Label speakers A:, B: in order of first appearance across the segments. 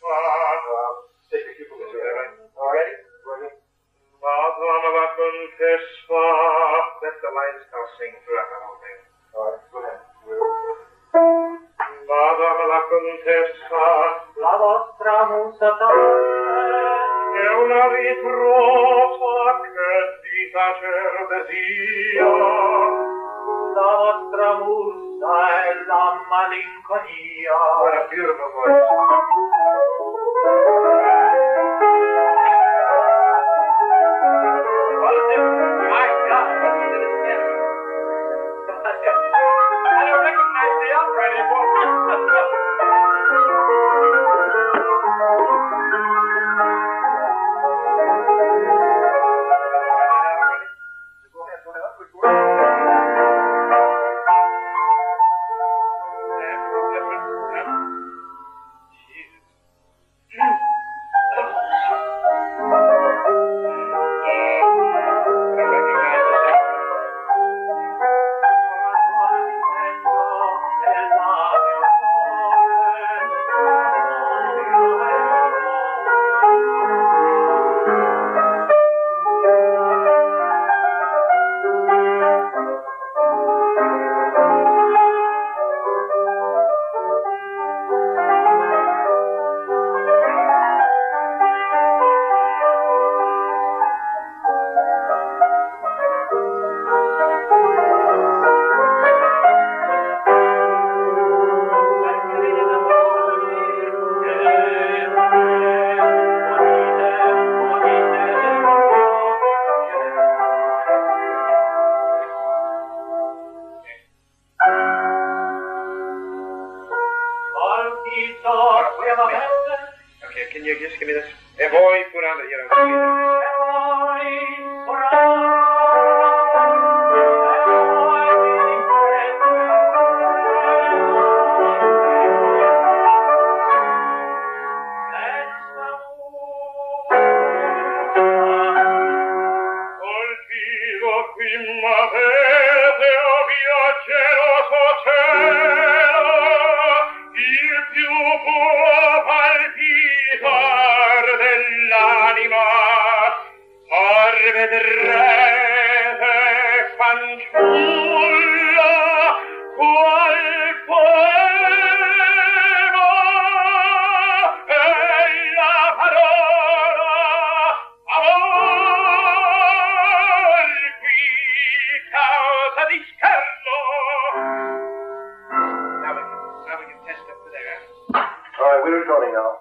A: Take a few minutes, right? All ready? Ready?
B: Let the lights now sing throughout the whole thing.
A: All right, go ahead.
B: Madama la contessa,
C: La vostra musa
B: è una ritrosa che di tacer desia.
C: La vostra musa è la malinconia.
B: What a beautiful voice.
C: My God, listen to this piano. I don't recognize the opera anymore.
B: Okay, can you just give me this? E voi curando,
D: Colpivo qui m'avete, o mio geloso cielo, il più puro palpitar dell'anima, or vedrete fanciulla qual poema e la parola amor qui causa di scherno.
B: Now we can test up to there.
A: All right, we're recording now.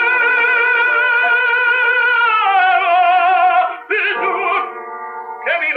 D: Che mi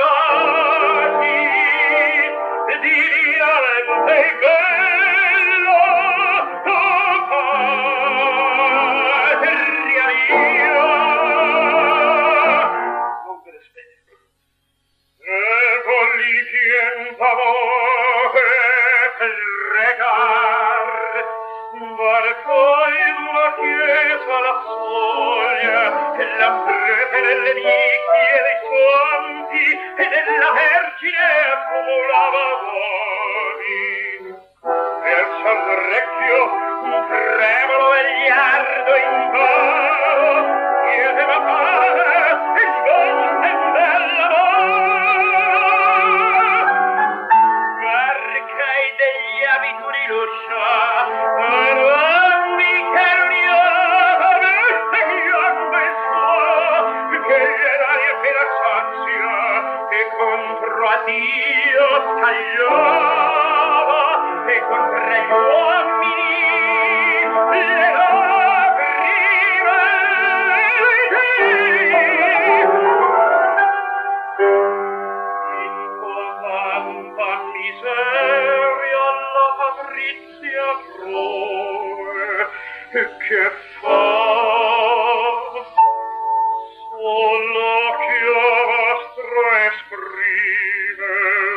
D: accumulava buoni. E al sorrecchio un tremolo vegliardo in coro chiedeva pace e non dell'amor. Perché degli abituri l'uscia non mi carnio mette chiambe suo che l'aria che la sazia e contro a Dio tagliava e contro gli uomini le lacrime in tanta miseria la Patrizia trove che fa solo chiostro esprime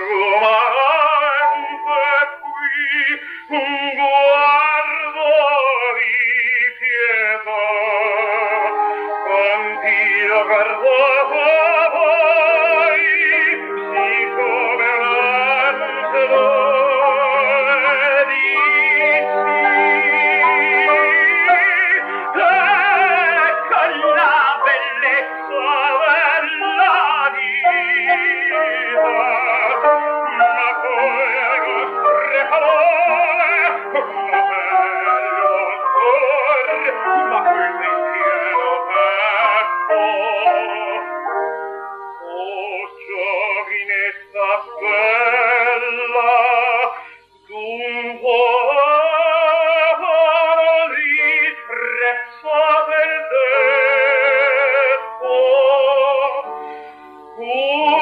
D: umante qui un guardo di pietà quant'io guardo voi siccome l'angelo ecco la bellezza della vita ma poi le nostre parole una bella ancor ma quel pensiero petto oh giovinetta bella dunque di prezzo del detto